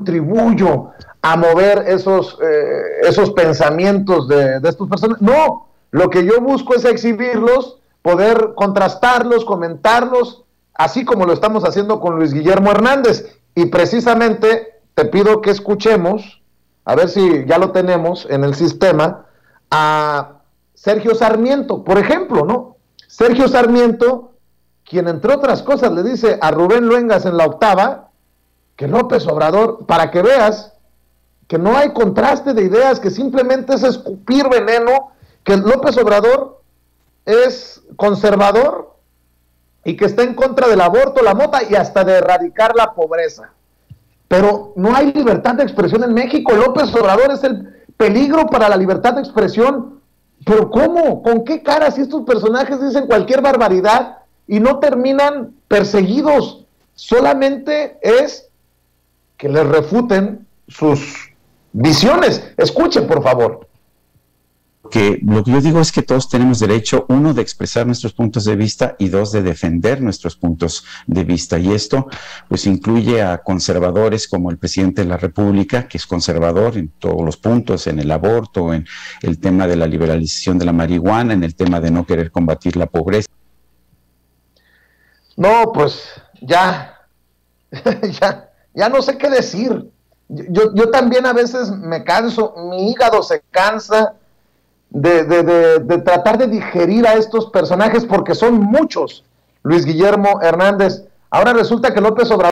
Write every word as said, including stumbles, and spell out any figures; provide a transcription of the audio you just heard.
contribuyo a mover esos, eh, esos pensamientos de, de estas personas. No, lo que yo busco es exhibirlos, poder contrastarlos, comentarlos, así como lo estamos haciendo con Luis Guillermo Hernández. Y precisamente te pido que escuchemos, a ver si ya lo tenemos en el sistema, a Sergio Sarmiento, por ejemplo, ¿no? Sergio Sarmiento, quien entre otras cosas le dice a Rubén Luengas en la octava, que López Obrador, para que veas que no hay contraste de ideas, que simplemente es escupir veneno, que López Obrador es conservador y que está en contra del aborto, la mota y hasta de erradicar la pobreza. Pero no hay libertad de expresión en México. López Obrador es el peligro para la libertad de expresión. ¿Pero cómo? ¿Con qué cara si estos personajes dicen cualquier barbaridad y no terminan perseguidos? Solamente es que les refuten sus visiones. Escuchen, por favor. Que lo que yo digo es que todos tenemos derecho, uno, de expresar nuestros puntos de vista y dos, de defender nuestros puntos de vista. Y esto pues incluye a conservadores como el presidente de la República, que es conservador en todos los puntos, en el aborto, en el tema de la liberalización de la marihuana, en el tema de no querer combatir la pobreza. No, pues ya, ya, ya no sé qué decir. Yo, yo también a veces me canso, mi hígado se cansa De, de, de, de tratar de digerir a estos personajes porque son muchos. Luis Guillermo Hernández, ahora resulta que López Obrador